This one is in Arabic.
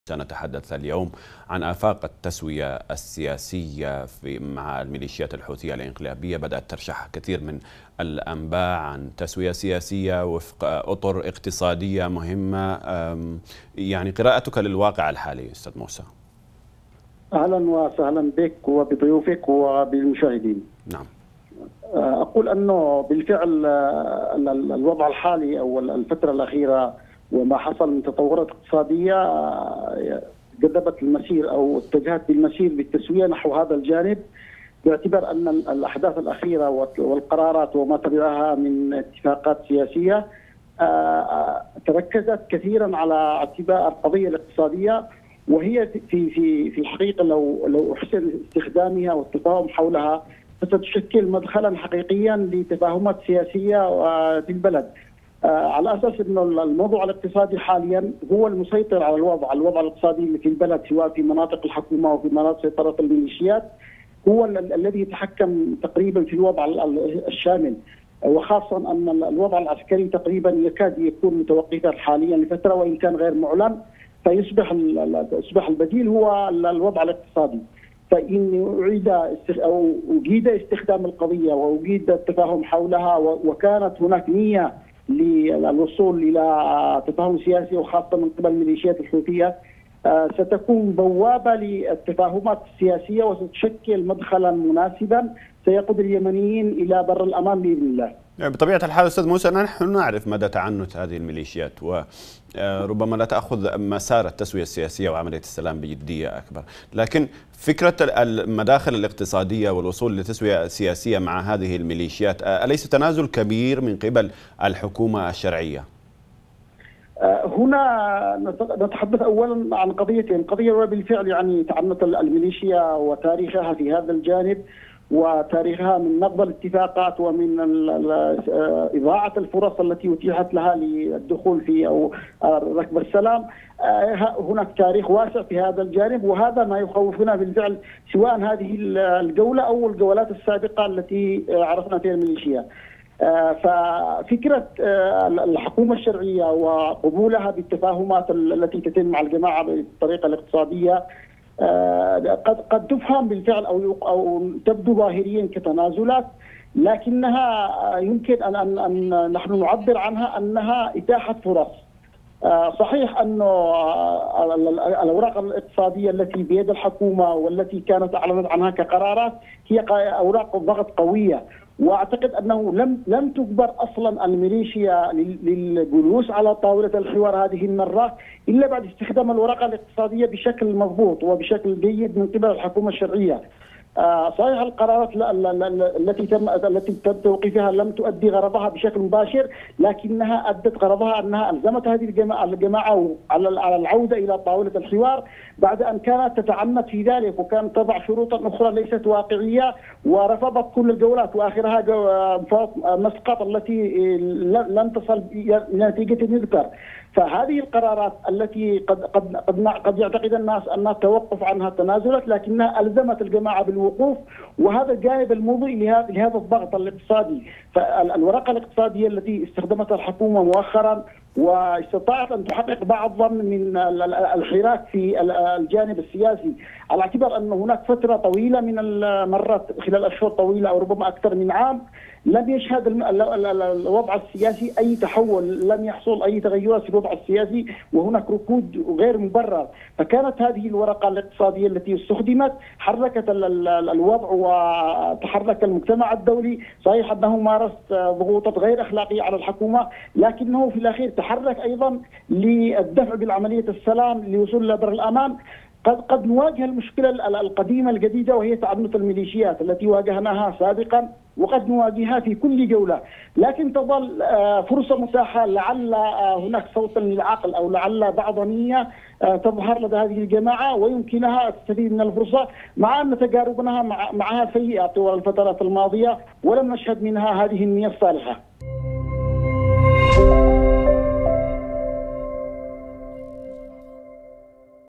سنتحدث اليوم عن آفاق التسوية السياسية مع الميليشيات الحوثية الانقلابية. بدأت ترشح كثير من الأنباء عن تسوية سياسية وفق أطر اقتصادية مهمة. يعني قراءتك للواقع الحالي أستاذ موسى. أهلا وسهلا بك وبضيوفك وبالمشاهدين. نعم. أقول أنه بالفعل الوضع الحالي أو الفترة الأخيرة وما حصل من تطورات اقتصادية جذبت المسير أو اتجهت بالمسير بالتسوية نحو هذا الجانب، باعتبار أن الأحداث الأخيرة والقرارات وما تبعها من اتفاقات سياسية تركزت كثيرا على اعتبار القضية الاقتصادية، وهي في الحقيقة لو أحسن استخدامها والتفاهم حولها ستشكل مدخلا حقيقيا لتفاهمات سياسية في البلد، على اساس انه الموضوع الاقتصادي حاليا هو المسيطر على الوضع الاقتصادي في البلد، سواء في مناطق الحكومه وفي مناطق سيطره الميليشيات، هو الذي يتحكم تقريبا في الوضع الشامل، وخاصه ان الوضع العسكري تقريبا يكاد يكون متوقفا حاليا لفتره وان كان غير معلن، فيصبح البديل هو الوضع الاقتصادي. فإن أجيد استخدام القضية وأجيد التفاهم حولها وكانت هناك نية للوصول إلى تفاهم سياسي وخاصة من قبل الميليشيات الحوثية، ستكون بوابة للتفاهمات السياسية وستشكل مدخلا مناسبا سيقود اليمنيين إلى بر الأمان بإذن الله. بطبيعة الحال أستاذ موسى نحن نعرف مدى تعنت هذه الميليشيات وربما لا تأخذ مسار التسوية السياسية وعملية السلام بجدية أكبر، لكن فكرة المداخل الاقتصادية والوصول لتسوية سياسية مع هذه الميليشيات أليس تنازل كبير من قبل الحكومة الشرعية؟ هنا نتحدث أولا عن قضيتين، قضية بالفعل يعني تعنت الميليشيا وتاريخها في هذا الجانب وتاريخها من نقض الاتفاقات ومن إضاعة الفرص التي أتيحت لها للدخول في أو ركب السلام. هناك تاريخ واسع في هذا الجانب، وهذا ما يخوفنا بالفعل سواء هذه الجولة أو الجولات السابقة التي عرفنا فيها الميليشيا. ففكرة الحكومة الشرعية وقبولها بالتفاهمات التي تتم مع الجماعة بالطريقة الاقتصادية قد تفهم بالفعل أو تبدو ظاهريا كتنازلات، لكنها يمكن أن نحن نعبر عنها أنها إتاحة فرص. صحيح أنه الأوراق الاقتصادية التي بيد الحكومة والتي كانت أعلنت عنها كقرارات هي أوراق ضغط قوية، واعتقد انه لم تجبر اصلا الميليشيا للجلوس على طاوله الحوار هذه المره الا بعد استخدام الورقه الاقتصاديه بشكل مضبوط وبشكل جيد من قبل الحكومه الشرعيه. صحيح القرارات التي تم توقيفها لم تؤدي غرضها بشكل مباشر، لكنها ادت غرضها انها الزمت هذه الجماعه على العوده الى طاوله الحوار بعد ان كانت تتعنت في ذلك وكانت تضع شروطا اخرى ليست واقعيه ورفضت كل الجولات واخرها مسقط التي لم تصل الى نتيجه يذكر. فهذه القرارات التي قد يعتقد الناس انها توقف عنها تنازلت، لكنها الزمت الجماعه بالوقوف، وهذا الجانب المضيء لهذا الضغط الاقتصادي. فالورقه الاقتصاديه التي استخدمتها الحكومه مؤخرا واستطاعت ان تحقق بعض ضمن من الحراك في الجانب السياسي، على اعتبار ان هناك فتره طويله من المرات خلال اشهر طويله او ربما اكثر من عام لم يشهد الوضع السياسي اي تحول، لم يحصل اي تغيرات في الوضع السياسي وهناك ركود غير مبرر. فكانت هذه الورقه الاقتصاديه التي استخدمت حركت الوضع وتحرك المجتمع الدولي. صحيح انه مارس ضغوطات غير اخلاقيه على الحكومه، لكنه في الاخير تحرك ايضا للدفع بالعمليه السلام للوصول الى بر الامان. قد نواجه المشكله القديمه الجديده وهي تعنت الميليشيات التي واجهناها سابقا وقد نواجهها في كل جوله، لكن تظل فرصه متاحه لعل هناك صوتا للعقل او لعل بعض نيه تظهر لدى هذه الجماعه ويمكنها تستفيد من الفرصه، مع ان تجاربنا معها سيئه طوال الفترات الماضيه ولم نشهد منها هذه النيه الصالحه.